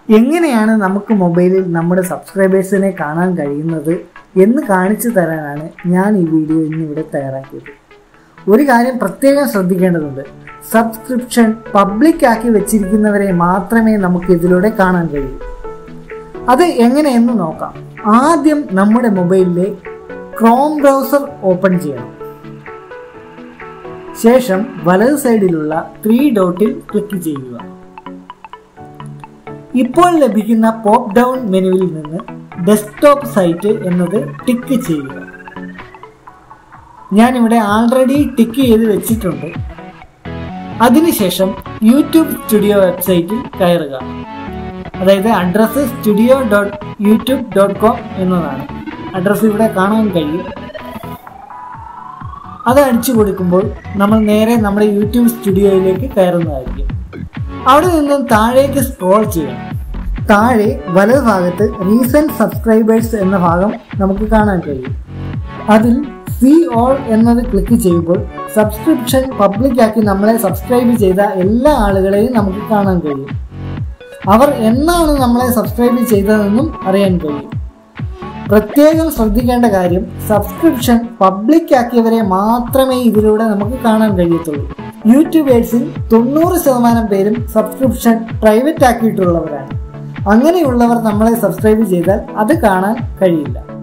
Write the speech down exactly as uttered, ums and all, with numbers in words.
എങ്ങനെയാണ് നമുക്ക് മൊബൈലിൽ നമ്മുടെ സബ്സ്ക്രൈബേഴ്സിനെ കാണാൻ കഴിയുന്നത് എന്ന് കാണിച്ചു തരാനാണ് ഞാൻ ഈ വീഡിയോ ഇന്നിവിടെ തയ്യാറാക്കിയത്. ഒരു കാര്യം പ്രത്യേകം ശ്രദ്ധിക്കേണ്ടതുണ്ട്. സബ്സ്ക്രിപ്ഷൻ പബ്ലിക് ആക്കി വെച്ചിരിക്കുന്നവരെ മാത്രമേ നമുക്ക് ഇതിലൂടെ കാണാൻ കഴിയൂ. അത് എങ്ങനെയെന്ന് നോക്കാം. ആദ്യം നമ്മുടെ മൊബൈലിലെ ക്രോം ബ്രൗസർ ഓപ്പൺ ചെയ്യണം. ശേഷം വലത് സൈഡിലുള്ള ത്രീ ഡോട്ടിൽ ക്ലിക്ക് ചെയ്യുക. ഇപ്പോൾ ലഭിക്കുന്ന പോപ്പ് ഡൗൺ മെനുവിൽ നിന്ന് ഡെസ്ക്ടോപ്പ് സൈറ്റ് എന്നത് ടിക്ക് ചെയ്യുക. ഞാനിവിടെ ആൾറെഡി ടിക്ക് ചെയ്ത് വെച്ചിട്ടുണ്ട്. അതിനുശേഷം യൂട്യൂബ് സ്റ്റുഡിയോ വെബ്സൈറ്റിൽ കയറുക. അതായത് address studio dot YouTube dot com എന്നതാണ്. അഡ്രസ്സ് ഇവിടെ കാണാൻ കഴിയും. അത് അടിച്ചു കൊടുക്കുമ്പോൾ നമ്മൾ നേരെ നമ്മുടെ യൂട്യൂബ് സ്റ്റുഡിയോയിലേക്ക് കയറുന്നതായിരിക്കും. അവിടെ നിന്നും താഴേക്ക് സ്ക്രോൾ ചെയ്യണം. താഴെ വലത് ഭാഗത്ത് റീസെന്റ് സബ്സ്ക്രൈബേഴ്സ് എന്ന ഭാഗം നമുക്ക് കാണാൻ കഴിയും. അതിൽ സീ ഓൾ എന്നത് ക്ലിക്ക് ചെയ്യുമ്പോൾ സബ്സ്ക്രിപ്ഷൻ പബ്ലിക് ആക്കി നമ്മളെ സബ്സ്ക്രൈബ് ചെയ്ത എല്ലാ ആളുകളെയും നമുക്ക് കാണാൻ കഴിയും. അവർ എന്നാണ് നമ്മളെ സബ്സ്ക്രൈബ് ചെയ്തതെന്നും അറിയാൻ കഴിയും. പ്രത്യേകം ശ്രദ്ധിക്കേണ്ട കാര്യം, സബ്സ്ക്രിപ്ഷൻ പബ്ലിക് ആക്കിയവരെ മാത്രമേ ഇതിലൂടെ നമുക്ക് കാണാൻ കഴിയത്തുള്ളൂ. യൂട്യൂബേഴ്സിൽ തൊണ്ണൂറ് ശതമാനം പേരും സബ്സ്ക്രിപ്ഷൻ പ്രൈവറ്റ് ആക്കിയിട്ടുള്ളവരാണ്. അങ്ങനെയുള്ളവർ നമ്മളെ സബ്സ്ക്രൈബ് ചെയ്താൽ അത് കാണാൻ കഴിയില്ല.